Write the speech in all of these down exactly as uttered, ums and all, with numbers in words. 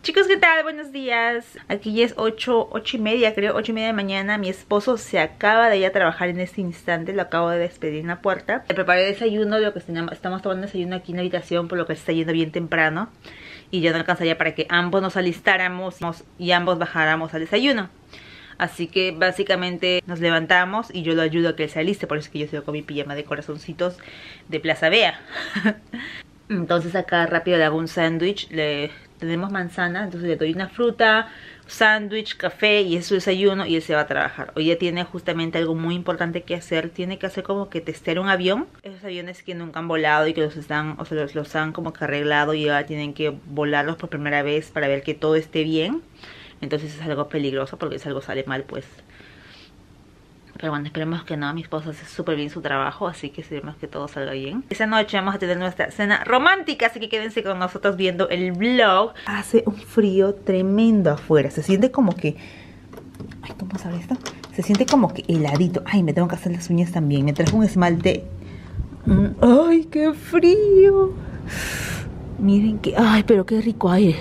Chicos, ¿qué tal? Buenos días. Aquí ya es ocho, ocho y media, creo, ocho y media de mañana. Mi esposo se acaba de ir a trabajar en este instante. Lo acabo de despedir en la puerta. Le preparé desayuno, lo que estamos tomando desayuno aquí en la habitación, por lo que se está yendo bien temprano. Y ya no alcanzaría para que ambos nos alistáramos y ambos bajáramos al desayuno. Así que básicamente nos levantamos y yo lo ayudo a que él se aliste. Por eso es que yo estoy con mi pijama de corazoncitos de Plaza Vea. Entonces acá rápido le hago un sándwich. Le tenemos manzana, entonces le doy una fruta, sándwich, café y es su desayuno y él se va a trabajar. Hoy ya tiene justamente algo muy importante que hacer. Tiene que hacer como que testear un avión. Esos aviones que nunca han volado y que los están, o sea, los, los han como que arreglado y ahora tienen que volarlos por primera vez para ver que todo esté bien. Entonces es algo peligroso porque si algo sale mal pues... Pero bueno, esperemos que no. Mi esposo hace súper bien su trabajo, así que esperemos que todo salga bien. Esa noche vamos a tener nuestra cena romántica, así que quédense con nosotros viendo el vlog. Hace un frío tremendo afuera. Se siente como que... Ay, ¿cómo sabe esto? Se siente como que heladito. Ay, me tengo que hacer las uñas también. Me trajo un esmalte. Ay, qué frío. Miren que... Ay, pero qué rico aire.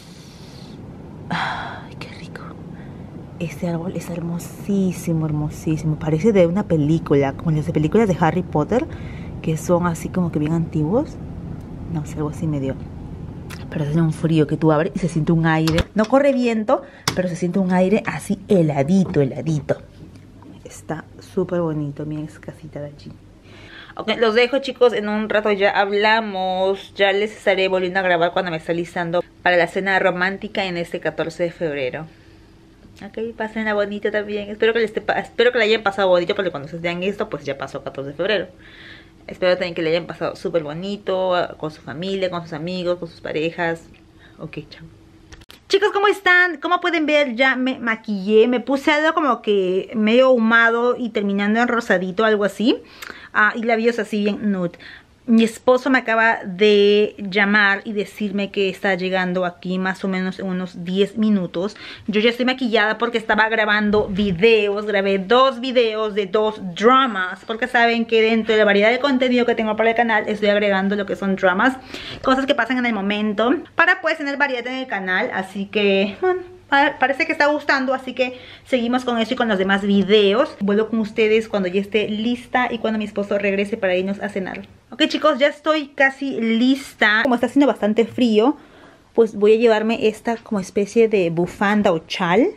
Este árbol es hermosísimo, hermosísimo. Parece de una película, como las de películas de Harry Potter, que son así como que bien antiguos. No sé, algo así medio. Pero hace un frío que tú abres y se siente un aire. No corre viento, pero se siente un aire así heladito, heladito. Está súper bonito. Miren esa casita de allí. Ok, los dejo, chicos. En un rato ya hablamos. Ya les estaré volviendo a grabar cuando me esté listando para la cena romántica en este catorce de febrero. Ok, pásenla bonito también. Espero que les esté, espero que le hayan pasado bonito, porque cuando se vean esto, pues ya pasó catorce de febrero. Espero también que le hayan pasado súper bonito, con su familia, con sus amigos, con sus parejas. Ok, chao. Chicos, ¿cómo están? Como pueden ver, ya me maquillé. Me puse algo como que medio ahumado y terminando en rosadito, algo así. Ah, y labios así bien nude. Mi esposo me acaba de llamar y decirme que está llegando aquí más o menos en unos diez minutos. Yo ya estoy maquillada porque estaba grabando videos. Grabé dos videos de dos dramas. Porque saben que dentro de la variedad de contenido que tengo para el canal estoy agregando lo que son dramas. Cosas que pasan en el momento. Para pues tener variedad en el canal. Así que, bueno, parece que está gustando, así que seguimos con eso y con los demás videos. Vuelvo con ustedes cuando ya esté lista y cuando mi esposo regrese para irnos a cenar. Ok, chicos, ya estoy casi lista. Como está haciendo bastante frío, pues voy a llevarme esta como especie de bufanda o chal.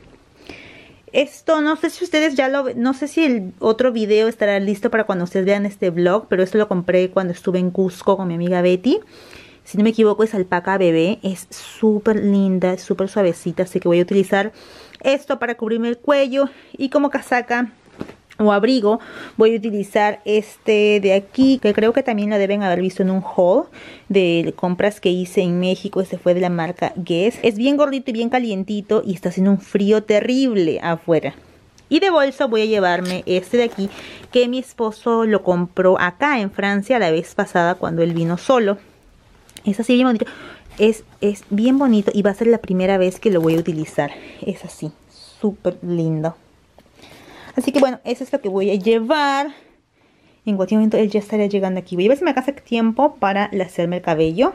Esto no sé si ustedes ya lo... No sé si el otro video estará listo para cuando ustedes vean este vlog, pero esto lo compré cuando estuve en Cusco con mi amiga Betty. Si no me equivoco es alpaca bebé, es súper linda, es súper suavecita, así que voy a utilizar esto para cubrirme el cuello. Y como casaca o abrigo voy a utilizar este de aquí, que creo que también lo deben haber visto en un haul de compras que hice en México. Este fue de la marca Guess. Es bien gordito y bien calientito y está haciendo un frío terrible afuera. Y de bolso voy a llevarme este de aquí, que mi esposo lo compró acá en Francia la vez pasada cuando él vino solo. Es así bien bonito, es, es bien bonito y va a ser la primera vez que lo voy a utilizar. Es así, súper lindo. Así que bueno, eso es lo que voy a llevar. En cualquier momento él ya estará llegando aquí. Voy a ver si me alcanza tiempo para hacerme el cabello.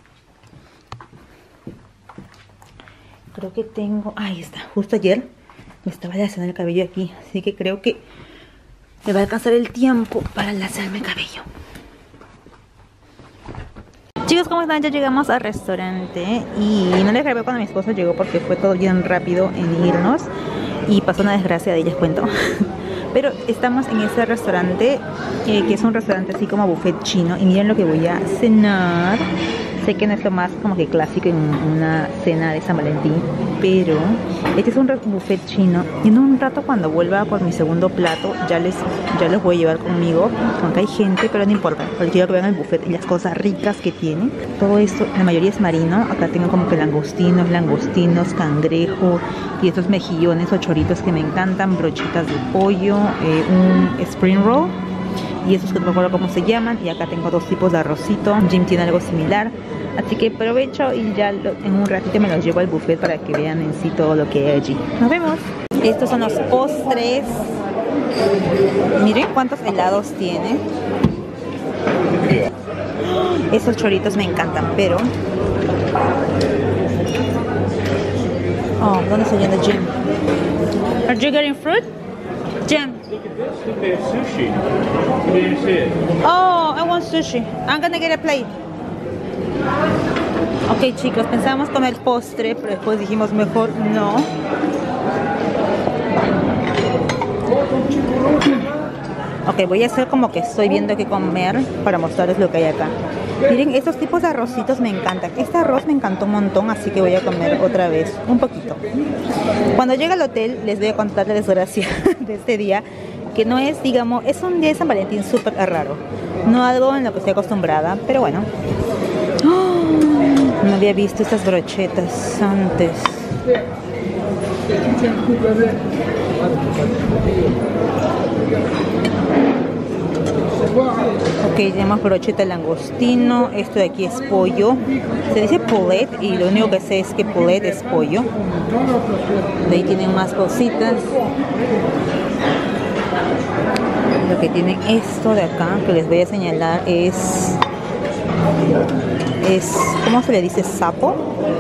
Creo que tengo... Ahí está, justo ayer me estaba haciendo el cabello aquí. Así que creo que me va a alcanzar el tiempo para hacerme el cabello. Chicos, ¿cómo están? Ya llegamos al restaurante y no les grabé cuando mi esposo llegó porque fue todo bien rápido en irnos y pasó una desgracia de ellas, cuento. Pero estamos en ese restaurante eh, que es un restaurante así como buffet chino y miren lo que voy a cenar. Sé que no es lo más como que clásico en una cena de San Valentín, pero este es un buffet chino. Y en un rato cuando vuelva por mi segundo plato ya les ya los voy a llevar conmigo, aunque hay gente, pero no importa, porque quiero que vean el buffet y las cosas ricas que tiene. Todo esto, la mayoría es marino. Acá tengo como que langostinos, langostinos, cangrejo y estos mejillones o choritos que me encantan, brochitas de pollo, eh, un spring roll. Y esos que no me acuerdo cómo se llaman. Y acá tengo dos tipos de arrocito. Jim tiene algo similar. Así que aprovecho y ya lo, en un ratito me los llevo al buffet para que vean en sí todo lo que hay allí. Nos vemos. Estos son los postres. Miren cuántos helados tiene. Esos choritos me encantan, pero Oh, ¿dónde está yendo Jim? Are you getting fruit? Jim. Look at this. Look, they have sushi. You didn't see it. Oh, I want sushi. I'm gonna get a plate. Ok, chicos, pensábamos comer postre, pero después dijimos mejor no. Ok, voy a hacer como que estoy viendo qué comer para mostrarles lo que hay acá. Miren, estos tipos de arrocitos me encantan. Este arroz me encantó un montón, así que voy a comer otra vez, un poquito. Cuando llegue al hotel les voy a contar la desgracia de este día, que no es, digamos, es un día de San Valentín súper raro. No algo en lo que estoy acostumbrada, pero bueno. ¡Oh! No había visto estas brochetas antes. Ok, tenemos brocheta de langostino. Esto de aquí es pollo. Se dice poulet y lo único que sé es que poulet es pollo. De ahí tienen más cositas. Lo que tienen esto de acá que les voy a señalar es es ¿cómo se le dice? Sapo.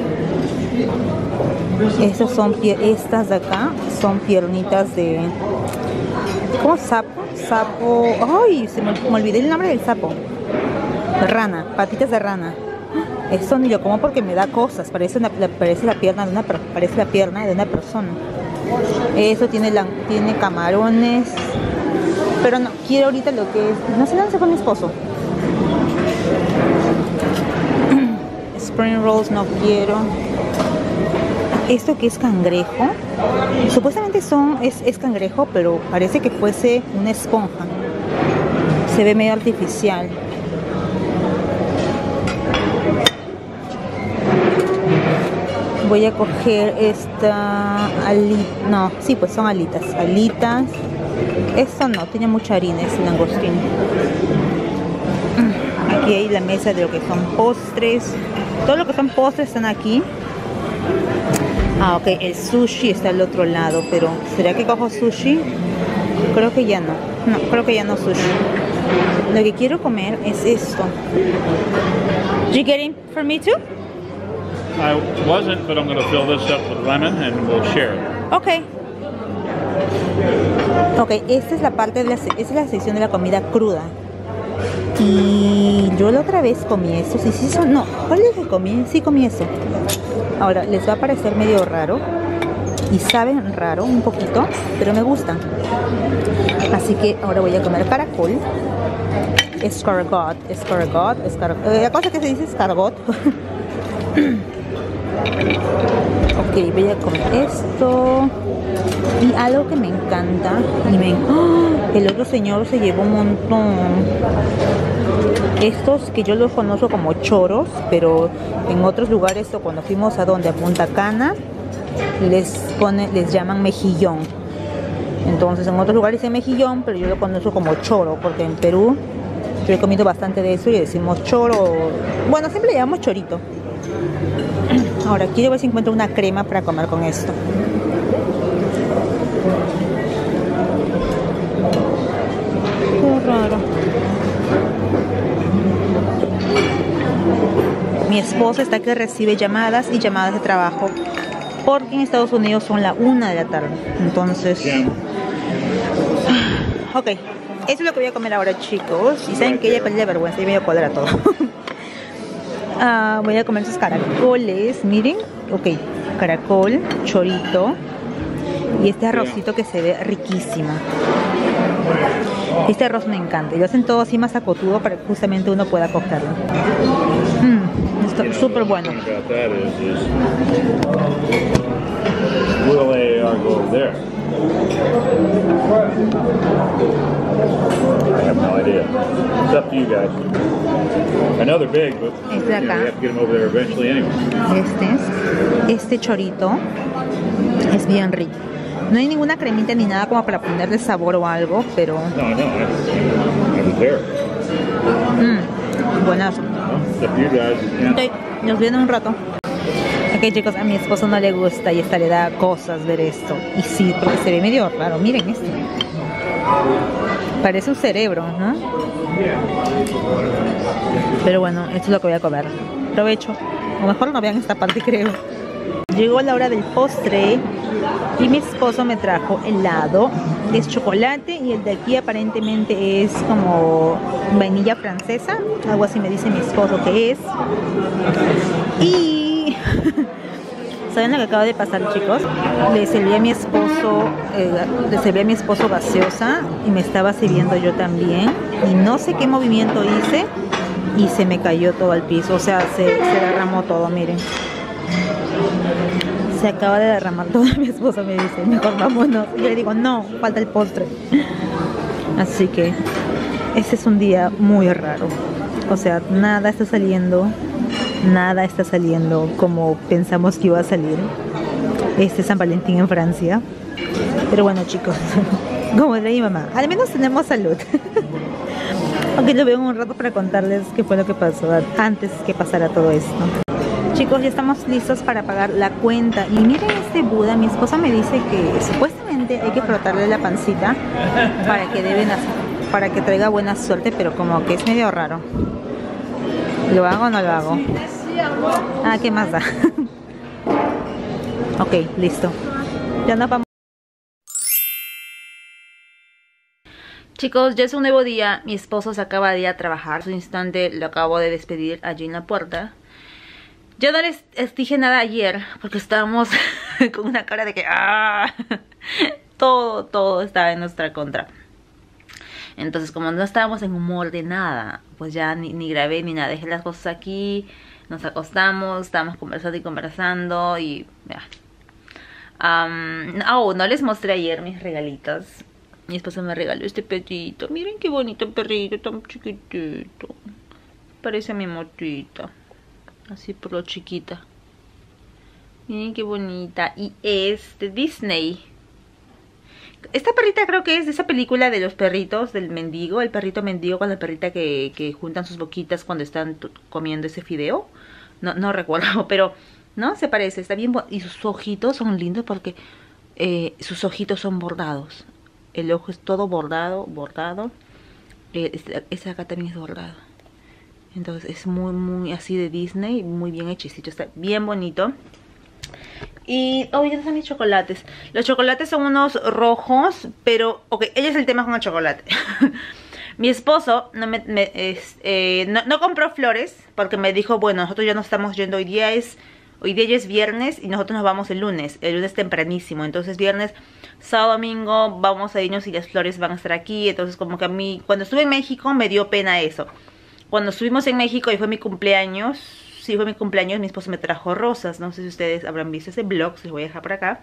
Estos son estas de acá son piernitas de ¿cómo? Sapo, sapo. Ay, se me, me olvidé el nombre del sapo. Rana, patitas de rana. Esto ni lo como porque me da cosas. Parece una, parece la pierna de una parece la pierna de una persona. Eso tiene la, tiene camarones. Pero no, quiero ahorita lo que es... No sé dónde se fue mi esposo. Spring rolls no quiero. Esto que es cangrejo. Supuestamente son es, es cangrejo, pero parece que fuese una esponja. Se ve medio artificial. Voy a coger esta alita. No, sí, pues son alitas. Alitas. Esto no, tiene mucha harina, es langostino. Aquí hay la mesa de lo que son postres. Todo lo que son postres están aquí. Ah, ok, el sushi está al otro lado, pero ¿será que cojo sushi? Creo que ya no. No, creo que ya no sushi. Lo que quiero comer es esto. You getting for me too? I wasn't, but I'm going to fill this up with lemon and we'll share it. Ok. Ok, esta es la parte de la, esta es la sección de la comida cruda. Y yo la otra vez comí eso. Sí, sí, eso no. ¿Cuál es que comí? Sí, comí eso. Ahora, les va a parecer medio raro. Y saben raro un poquito, pero me gustan. Así que ahora voy a comer caracol. Escargot, escargot, escargot. Eh, la cosa que se dice escargot. Ok, voy a comer esto. Y algo que me encanta y me... ¡Oh! El otro señor se llevó un montón. Estos que yo los conozco como choros, pero en otros lugares o cuando fuimos a donde a Punta Cana les pone, les llaman mejillón. Entonces en otros lugares dicen mejillón, pero yo lo conozco como choro, porque en Perú yo he comido bastante de eso y decimos choro. Bueno, siempre le llamamos chorito. Ahora quiero ver si encuentro una crema para comer con esto. Qué raro. Mi esposa está que recibe llamadas y llamadas de trabajo porque en Estados Unidos son la una de la tarde. Entonces, ok, eso es lo que voy a comer ahora, chicos. Y saben que ella pelea de vergüenza y medio cuadra todo. uh, voy a comer esos caracoles, miren. Ok, caracol, chorito y este arrocito que se ve riquísimo. Este arroz me encanta y lo hacen todo así más acotudo para que justamente uno pueda cogerlo. Mmm, está súper bueno. I have no idea. It's up to you guys. I know they're big, but este de acá, you know, we have to get them over there eventually anyway. Este es, este chorito es bien rico. No hay ninguna cremita ni nada como para ponerle sabor o algo, pero... No, no, I, I was there. Mmm, buenazo. It's up to you guys. Ok, nos vemos en un rato. Ok, chicos, a mi esposo no le gusta y esta le da cosas ver esto. Y sí, porque se ve medio raro. Miren esto. Parece un cerebro, ¿no? Pero bueno, esto es lo que voy a comer. Provecho. O mejor no vean esta parte, creo. Llegó la hora del postre y mi esposo me trajo helado. Es chocolate y el de aquí aparentemente es como vainilla francesa. Algo así me dice mi esposo que es. Y... ¿saben lo que acaba de pasar, chicos? Le serví a mi esposo, eh, le serví a mi esposo gaseosa y me estaba sirviendo yo también. Y no sé qué movimiento hice y se me cayó todo al piso. O sea, se, se derramó todo, miren. Se acaba de derramar todo. Mi esposo me dice, mejor vámonos. Y yo le digo, no, falta el postre. Así que este es un día muy raro. O sea, nada está saliendo. Nada está saliendo como pensamos que iba a salir. Este es San Valentín en Francia. Pero bueno, chicos, como diría mi mamá, al menos tenemos salud. Aunque lo veo en un rato para contarles qué fue lo que pasó antes que pasara todo esto. Chicos, ya estamos listos para pagar la cuenta. Y miren este Buda, mi esposa me dice que supuestamente hay que frotarle la pancita para que deben hacer, para que traiga buena suerte, pero como que es medio raro. ¿Lo hago o no lo hago? Ah, ¿qué más da? Ok, listo. Ya nos vamos. Chicos, ya es un nuevo día. Mi esposo se acaba de ir a trabajar. Un instante lo acabo de despedir allí en la puerta. Yo no les dije nada ayer porque estábamos con una cara de que ¡ah! Todo, todo estaba en nuestra contra. Entonces, como no estábamos en humor de nada, pues ya ni, ni grabé ni nada. Dejé las cosas aquí, nos acostamos, estábamos conversando y conversando y ya. Um, oh, no les mostré ayer mis regalitos. Mi esposa me regaló este perrito. Miren qué bonito perrito, tan chiquitito. Parece a mi motita. Así por lo chiquita. Miren qué bonita. Y es de Disney. Esta perrita creo que es de esa película de los perritos, del mendigo. El perrito mendigo con la perrita que, que juntan sus boquitas cuando están comiendo ese fideo. No, no recuerdo, pero no, se parece. Está bien. Y sus ojitos son lindos porque eh, sus ojitos son bordados. El ojo es todo bordado, bordado. Eh, este, este acá también es bordado. Entonces es muy, muy así de Disney. Muy bien hechicito. Está bien bonito. Y, oh, ya están mis chocolates. Los chocolates son unos rojos, pero, ok, ella es el tema con el chocolate. Mi esposo no, me, me, es, eh, no, no compró flores porque me dijo, bueno, nosotros ya nos estamos yendo. Hoy día es, hoy día ya es viernes y nosotros nos vamos el lunes. El lunes tempranísimo. Entonces viernes, sábado, domingo vamos a irnos y las flores van a estar aquí. Entonces como que a mí, cuando estuve en México me dio pena eso. Cuando estuvimos en México y fue mi cumpleaños... Sí, fue mi cumpleaños, mi esposo me trajo rosas. No sé si ustedes habrán visto ese blog, se los voy a dejar por acá.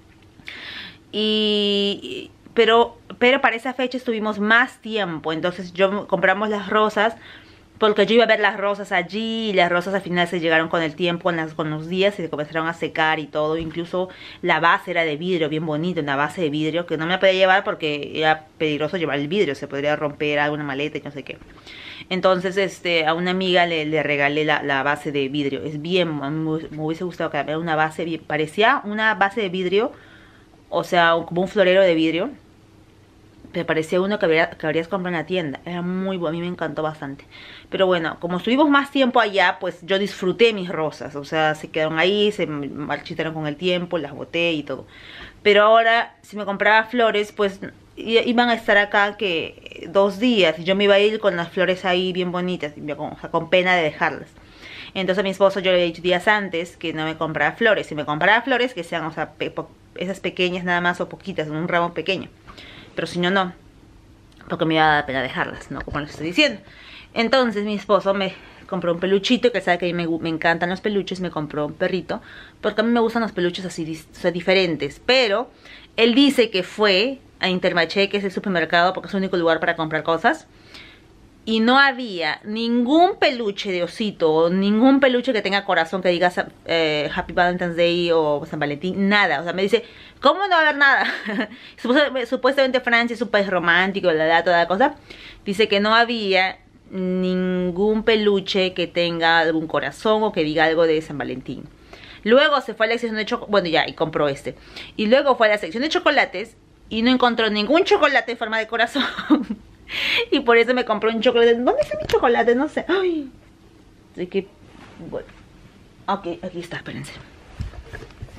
Y... Pero, pero para esa fecha estuvimos más tiempo. Entonces yo compramos las rosas porque yo iba a ver las rosas allí. Y las rosas al final se llegaron con el tiempo, con, las, con los días. Y se comenzaron a secar y todo. Incluso la base era de vidrio, bien bonita. Una base de vidrio que no me la podía llevar porque era peligroso llevar el vidrio. Se podría romper alguna maleta y no sé qué. Entonces este a una amiga le, le regalé la, la base de vidrio. Es bien, a mí me, me hubiese gustado que era una base bien, parecía una base de vidrio. O sea, como un florero de vidrio. Pero parecía uno que, habría, que habrías comprado en la tienda. Era muy bueno, a mí me encantó bastante. Pero bueno, como estuvimos más tiempo allá, pues yo disfruté mis rosas. O sea, se quedaron ahí, se marchitaron con el tiempo, las boté y todo. Pero ahora, si me compraba flores, pues... iban a estar acá que dos días y yo me iba a ir con las flores ahí bien bonitas, con, con pena de dejarlas. Entonces a mi esposo yo le había dicho días antes que no me comprara flores. Si me comprara flores que sean, o sea, pe esas pequeñas nada más o poquitas, en un ramo pequeño. Pero si no, no, porque me iba a dar pena dejarlas, ¿no? Como les estoy diciendo. Entonces mi esposo me compró un peluchito, que sabe que a mí me, me encantan los peluches. Me compró un perrito, porque a mí me gustan los peluches así, o sea, diferentes. Pero él dice que fue a Intermarché, que es el supermercado, porque es el único lugar para comprar cosas, y no había ningún peluche de osito, ningún peluche que tenga corazón, que diga eh, Happy Valentine's Day o San Valentín, nada. O sea, me dice, ¿cómo no va a haber nada? Supuestamente Francia es un país romántico, la verdad, toda la cosa. Dice que no había ningún peluche que tenga algún corazón o que diga algo de San Valentín. Luego se fue a la sección de chocolates, bueno ya, y compró este. Y luego fue a la sección de chocolates y no encontró ningún chocolate en forma de corazón. Y por eso me compró un chocolate. ¿Dónde está mi chocolate? No sé. Ay. Así que, bueno. Ok, aquí está, espérense.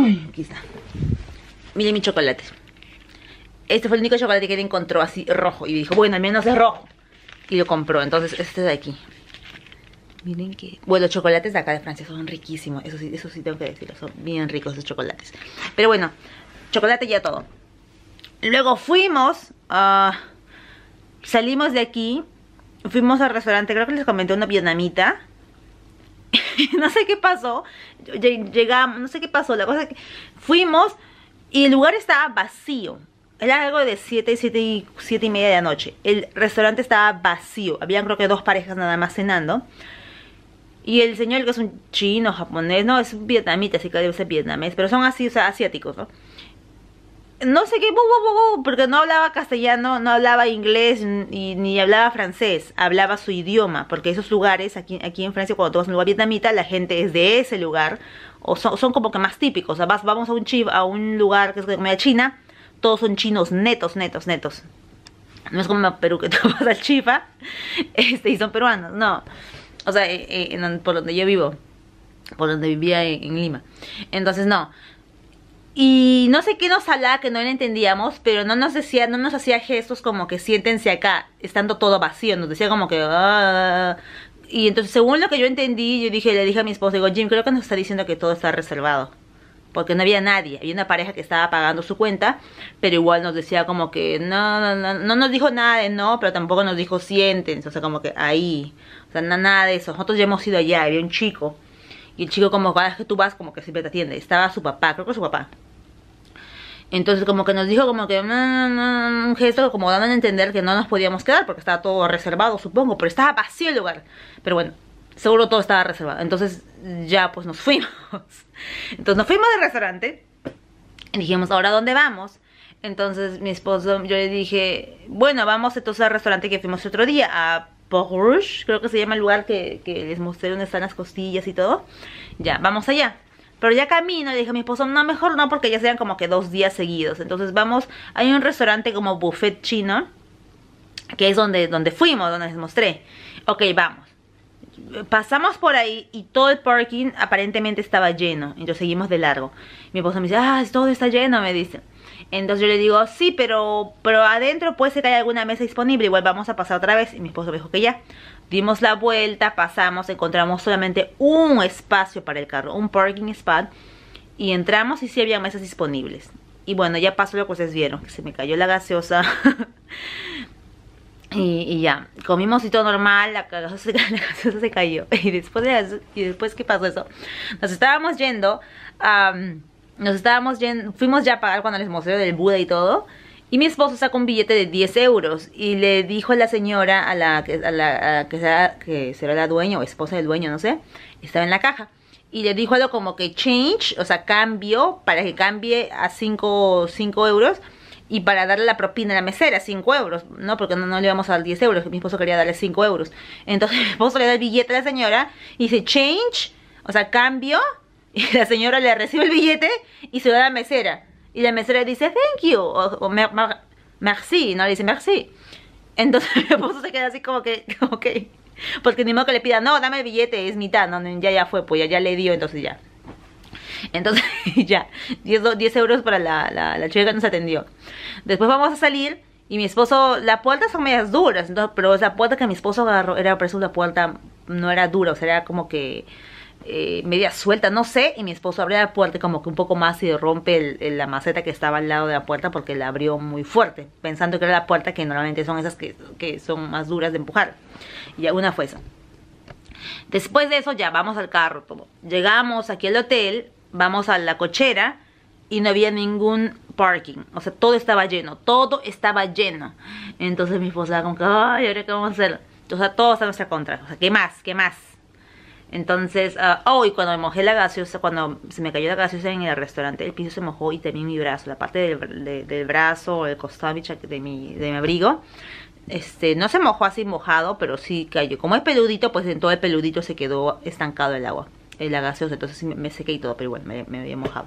Aquí está. Miren mi chocolate. Este fue el único chocolate que él encontró así rojo. Y dijo, bueno, al menos es rojo. Y lo compró. Entonces, este de aquí. Miren que... Bueno, los chocolates de acá de Francia son riquísimos. Eso sí, eso sí tengo que decirlo. Son bien ricos los chocolates. Pero bueno, chocolate ya todo. Luego fuimos... Uh, salimos de aquí. Fuimos al restaurante. Creo que les comenté una vietnamita. No sé qué pasó. Llegamos, no sé qué pasó. La cosa es que fuimos y el lugar estaba vacío. Era algo de siete, siete y, siete y media de la noche. El restaurante estaba vacío. Habían creo que dos parejas nada más cenando. Y el señor, que es un chino, japonés, no, es un vietnamita, así que debe ser vietnamés. Pero son así, o sea, asiáticos, ¿no? No sé qué, bu, bu, bu, bu, porque no hablaba castellano, no hablaba inglés y, ni hablaba francés. Hablaba su idioma, porque esos lugares, aquí, aquí en Francia, cuando tú vas a un lugar vietnamita, la gente es de ese lugar. O son, son como que más típicos. O sea, vas, vamos a un, chi, a un lugar que es de comida china. Todos son chinos netos, netos, netos. No es como en Perú que tú vas al Chifa este, y son peruanos, no. O sea, eh, eh, por donde yo vivo, por donde vivía en, en Lima. Entonces, no. Y no sé qué nos hablaba, que no le entendíamos, pero no nos decía, no nos hacía gestos como que siéntense acá, estando todo vacío. Nos decía como que... Ah. Y entonces, según lo que yo entendí, yo dije, le dije a mi esposo, digo, Jim, creo que nos está diciendo que todo está reservado. Porque no había nadie, había una pareja que estaba pagando su cuenta, pero igual nos decía como que no, no, no, no nos dijo nada de no, pero tampoco nos dijo siéntense, o sea, como que ahí, o sea, no, nada de eso. Nosotros ya hemos ido allá, había un chico, y el chico como cada vez que tú vas, como que siempre te atiende, estaba su papá, creo que su papá. Entonces como que nos dijo como que no, no, no, un gesto como dando a entender que no nos podíamos quedar, porque estaba todo reservado, supongo, pero estaba vacío el lugar, pero bueno. Seguro todo estaba reservado. Entonces ya pues nos fuimos. Entonces nos fuimos del restaurante. Y dijimos, ¿ahora dónde vamos? Entonces mi esposo, yo le dije, bueno, vamos entonces al restaurante que fuimos otro día, a Port Rouge, creo que se llama el lugar que, que les mostré donde están las costillas y todo. Ya, vamos allá. Pero ya camino, le dije a mi esposo, no, mejor no, porque ya serían como que dos días seguidos. Entonces vamos, hay un restaurante como buffet chino, que es donde, donde fuimos, donde les mostré. Ok, vamos. Pasamos por ahí y todo el parking aparentemente estaba lleno. Entonces seguimos de largo. Mi esposo me dice, ah, todo está lleno, me dice. Entonces yo le digo, sí, pero, pero adentro puede ser que haya alguna mesa disponible. Igual vamos a pasar otra vez. Y mi esposo me dijo que ya. Dimos la vuelta, pasamos, encontramos solamente un espacio para el carro, un parking spot. Y entramos y sí había mesas disponibles. Y bueno, ya pasó lo que ustedes vieron, que se me cayó la gaseosa. Y, y ya, comimos y todo normal, la gaseosa, la gaseosa se cayó. Y después, de eso, y después ¿qué pasó eso? Nos estábamos yendo, um, nos estábamos yendo, fuimos ya a pagar cuando les mostré del Buda y todo. Y mi esposo sacó un billete de diez euros y le dijo a la señora, a la, a la, a la que, será, que será la dueña o esposa del dueño, no sé, estaba en la caja. Y le dijo algo como que change, o sea, cambio, para que cambie a cinco euros. Y para darle la propina a la mesera, cinco euros, ¿no? Porque no, no le íbamos a dar diez euros, mi esposo quería darle cinco euros. Entonces mi esposo le da el billete a la señora y dice change, o sea, cambio. Y la señora le recibe el billete y se lo da a la mesera. Y la mesera dice thank you, o, o mer, mer, merci, no le dice merci. Entonces mi esposo se queda así como que, ok. Porque ni modo que le pida, no, dame el billete, es mitad, no, ya ya fue, pues ya, ya le dio, entonces ya. Entonces ya, diez euros para la, la, la chica que nos atendió. Después vamos a salir y mi esposo, las puertas son medias duras, entonces, pero la puerta que mi esposo agarró era, por eso la puerta no era dura, o sea, era como que eh, media suelta, no sé. Y mi esposo abre la puerta como que un poco más y rompe el, el, la maceta que estaba al lado de la puerta porque la abrió muy fuerte, pensando que era la puerta que normalmente son esas que, que son más duras de empujar. Y una fue esa. Después de eso ya vamos al carro, todo. Llegamos aquí al hotel. Vamos a la cochera y no había ningún parking. O sea, todo estaba lleno. Todo estaba lleno. Entonces mi esposa como que, ay, ¿ahora qué vamos a hacer? O sea, todo está en nuestra contra. O sea, ¿qué más? ¿Qué más? Entonces, uh, oh, y cuando me mojé la gaseosa, cuando se me cayó la gaseosa en el restaurante, el piso se mojó y también mi brazo. La parte del, de, del brazo, el costado de mi, de mi abrigo. Este, no se mojó así mojado, pero sí cayó. Como es peludito, pues en todo el peludito se quedó estancado el agua. La gaseosa, entonces sí me, me sequé y todo, pero igual me, me había mojado.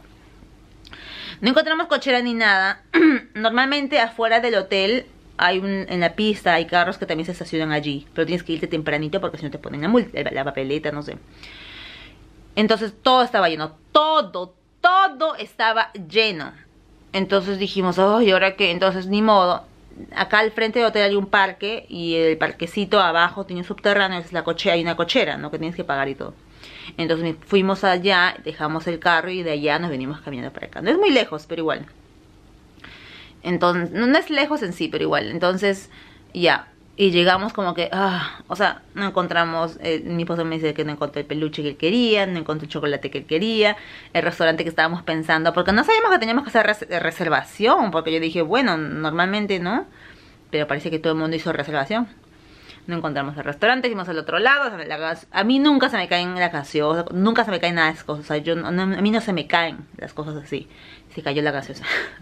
No encontramos cochera ni nada. Normalmente afuera del hotel hay un, en la pista hay carros que también se estacionan allí, pero tienes que irte tempranito porque si no te ponen la multa, la papeleta, no sé. Entonces todo estaba lleno, todo, todo estaba lleno. Entonces dijimos, oh, ¿y ahora qué? Entonces ni modo. Acá al frente del hotel hay un parque y el parquecito abajo tiene un subterráneo, es la coche, hay una cochera, ¿no? Que tienes que pagar y todo. Entonces fuimos allá, dejamos el carro y de allá nos venimos caminando para acá. No es muy lejos, pero igual. Entonces, no es lejos en sí, pero igual. Entonces, ya. Y llegamos como que, ah, o sea, no encontramos, eh, mi esposo me dice que no encontré el peluche que él quería, no encontré el chocolate que él quería, el restaurante que estábamos pensando, porque no sabíamos que teníamos que hacer res reservación, porque yo dije, bueno, normalmente no, pero parece que todo el mundo hizo reservación. No encontramos el restaurante, fuimos al otro lado, a mí nunca se me caen las gaseosas, nunca se me caen nada de esas cosas, o sea, yo, no, a mí no se me caen las cosas así, se cayó la gaseosa.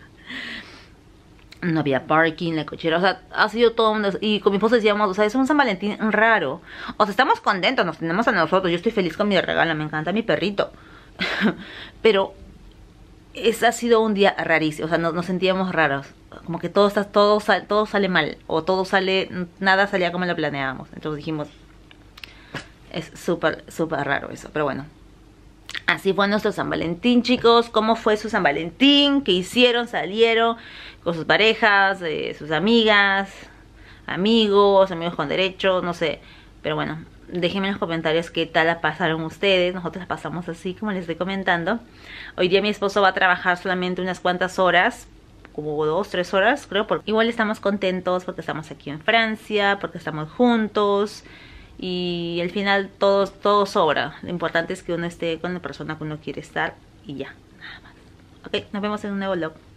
No había parking, la cochera, o sea, ha sido todo un... Y con mi esposo decíamos, o sea, es un San Valentín raro. O sea, estamos contentos, nos tenemos a nosotros, yo estoy feliz con mi regalo, me encanta mi perrito. Pero ese ha sido un día rarísimo, o sea, nos, nos sentíamos raros. Como que todo, está, todo, todo sale mal, o todo sale, nada salía como lo planeábamos. Entonces dijimos, es súper, súper raro eso, pero bueno. Así fue nuestro San Valentín, chicos. ¿Cómo fue su San Valentín? ¿Qué hicieron? ¿Salieron con sus parejas, eh, sus amigas, amigos, amigos con derechos? No sé. Pero bueno, déjenme en los comentarios qué tal la pasaron ustedes. Nosotros la pasamos así, como les estoy comentando. Hoy día mi esposo va a trabajar solamente unas cuantas horas, como dos, tres horas, creo. Porque igual estamos contentos porque estamos aquí en Francia, porque estamos juntos. Y al final todo, todo sobra. Lo importante es que uno esté con la persona que uno quiere estar y ya, nada más. Ok, nos vemos en un nuevo vlog.